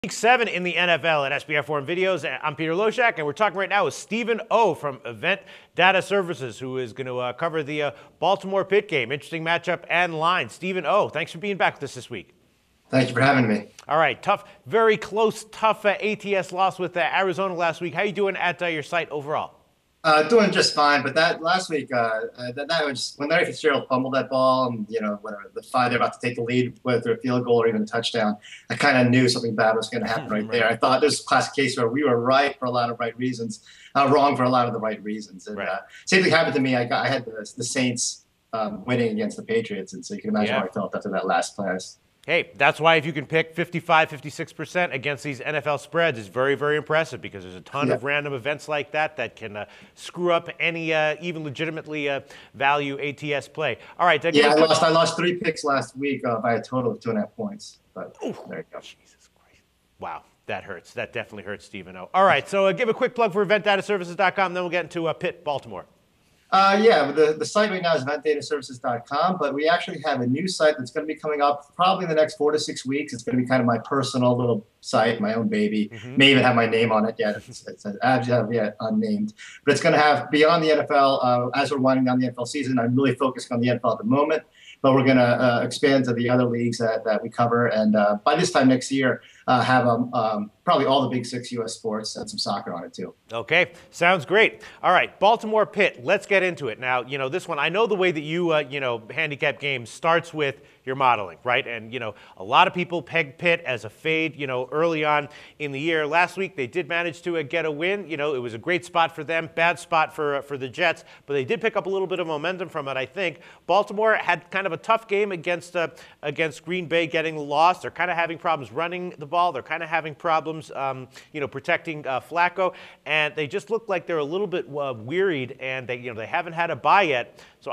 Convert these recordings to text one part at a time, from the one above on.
Week 7 in the NFL at SBR Forum Videos. I'm Peter Loshak, and we're talking right now with Stephen O from Event Data Services, who is going to cover the Baltimore Pitt game. Interesting matchup and line. Stephen O, thanks for being back with us this week. Thank you for having me. All right, tough, very close, tough ATS loss with Arizona last week. How are you doing at your site overall? Doing just fine, but that last week, that was when Larry Fitzgerald fumbled that ball, and whatever the five they're about to take the lead, whether a field goal or even a touchdown. I kind of knew something bad was going to happen right there. I thought this was a classic case where we were right for a lot of right reasons, wrong for a lot of the right reasons. And same thing happened to me. I had the Saints winning against the Patriots, and so you can imagine how I felt after that last pass. Hey, that's why if you can pick 55, 56% against these NFL spreads, it's very, very impressive because there's a ton of random events like that can screw up any even legitimately value ATS play. All right. I lost 3 picks last week by a total of 2.5 points. But there you go. Jesus Christ. Wow. That hurts. That definitely hurts, Stephen O. All right. So give a quick plug for eventdataservices.com, then we'll get into Pitt, Baltimore. The site right now is eventdataservices.com, but we actually have a new site that's going to be coming up probably in the next 4 to 6 weeks. It's going to be kind of my personal little site, my own baby. May even have my name on it yet. It's yet unnamed. But it's going to have beyond the NFL. As we're winding down the NFL season, I'm really focusing on the NFL at the moment. But we're going to expand to the other leagues that we cover. And by this time next year, have probably all the big 6 U.S. sports and some soccer on it, too. Okay, sounds great. All right, Baltimore Pitt, let's get into it. Now, this one, I know the way that you, handicap games starts with your modeling, right? And, a lot of people peg Pitt as a fade, early on in the year. Last week, they did manage to get a win. It was a great spot for them, bad spot for the Jets, but they did pick up a little bit of momentum from it, I think. Baltimore had kind of a tough game against Green Bay, getting lost. They're kind of having problems running the ball. They're kind of having problems, protecting Flacco, and they just look like they're a little bit wearied, and they haven't had a bye yet. So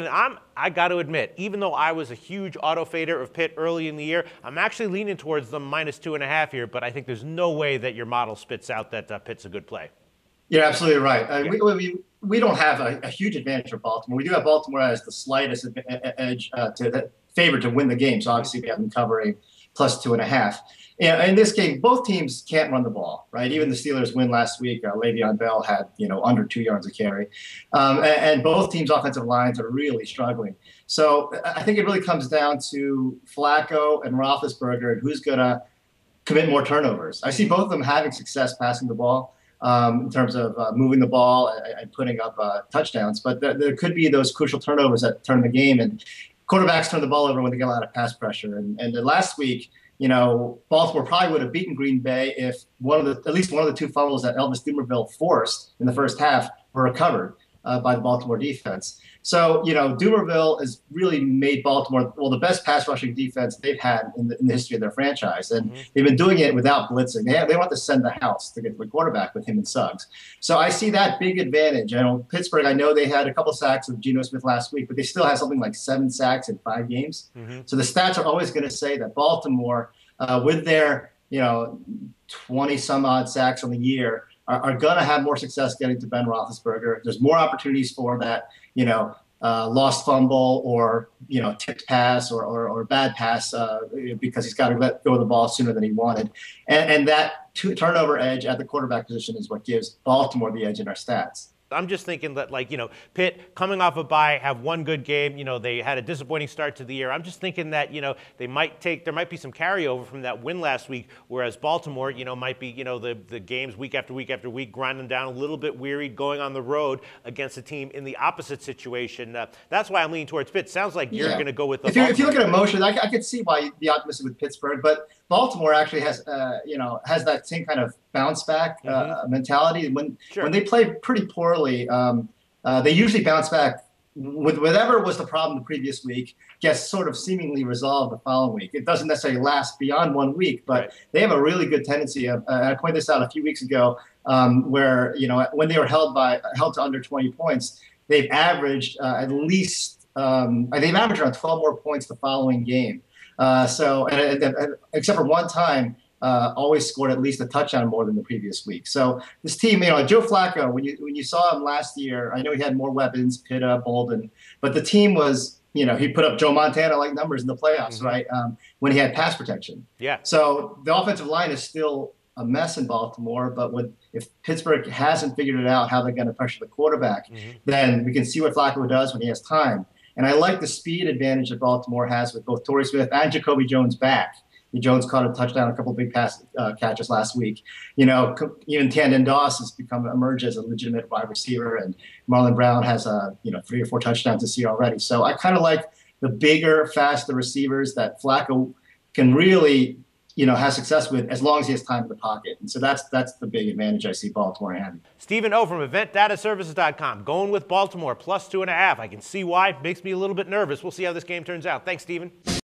I got to admit, even though I was a huge auto fader of Pitt early in the year, I'm actually leaning towards the -2.5 here, but I think there's no way that your model spits out that Pitt's a good play. You're absolutely right. We don't have a huge advantage for Baltimore. We do have Baltimore as the slightest edge to the favorite to win the game. So obviously we have them covering +2.5. In this game, both teams can't run the ball, right? Even the Steelers win last week. Le'Veon Bell had, under 2 yards of carry. And both teams' offensive lines are really struggling. So I think it really comes down to Flacco and Roethlisberger and who's going to commit more turnovers. I see both of them having success passing the ball in terms of moving the ball and putting up touchdowns. But there could be those crucial turnovers that turn the game. And quarterbacks turn the ball over when they get a lot of pass pressure. And last week, Baltimore probably would have beaten Green Bay if at least one of the 2 fumbles that Elvis Dumervil forced in the first half were recovered by the Baltimore defense. So, Dumervil has really made Baltimore, the best pass rushing defense they've had in the history of their franchise. And they've been doing it without blitzing. They don't have to send the house to get the quarterback with him and Suggs. So I see that big advantage. Pittsburgh, I know they had a couple sacks with Geno Smith last week, but they still had something like 7 sacks in 5 games. So the stats are always going to say that Baltimore, with their, 20 some odd sacks on the year, are going to have more success getting to Ben Roethlisberger. There's more opportunities for that, lost fumble or, tipped pass or bad pass because he's got to let go of the ball sooner than he wanted. And that turnover edge at the quarterback position is what gives Baltimore the edge in our stats. I'm just thinking that, Pitt coming off a bye, have one good game. They had a disappointing start to the year. I'm just thinking that, there might be some carryover from that win last week, whereas Baltimore, might be, the games week after week after week, grinding down a little bit wearied, going on the road against a team in the opposite situation. That's why I'm leaning towards Pitt. Sounds like you're going to go with the if you look at emotion, I could see why you'd be optimistic with Pittsburgh, but Baltimore actually has that same kind of bounce back mentality. When they play pretty poorly, they usually bounce back with whatever was the problem the previous week gets sort of seemingly resolved the following week. It doesn't necessarily last beyond 1 week, but they have a really good tendency of. I pointed this out a few weeks ago, where when they were held to under 20 points, they've averaged at least they've averaged around 12 more points the following game. Except for one time, always scored at least a touchdown more than the previous week. So this team, Joe Flacco, when you saw him last year, I know he had more weapons, Pitta, Bolden, but the team was he put up Joe Montana-like numbers in the playoffs, Mm-hmm. right? When he had pass protection. Yeah. So the offensive line is still a mess in Baltimore, but if Pittsburgh hasn't figured it out how they're going to pressure the quarterback, then we can see what Flacco does when he has time. And I like the speed advantage that Baltimore has with both Torrey Smith and Jacoby Jones back. Jones caught a touchdown, a couple of big catches last week. Even Tandon Doss has emerged as a legitimate wide receiver, and Marlon Brown has 3 or 4 touchdowns this year already. So I kind of like the bigger, faster receivers that Flacco can really has success with as long as he has time in the pocket. And so that's the big advantage I see Baltimore having. Stephen O from EventDataServices.com going with Baltimore +2.5. I can see why. Makes me a little bit nervous. We'll see how this game turns out. Thanks, Stephen.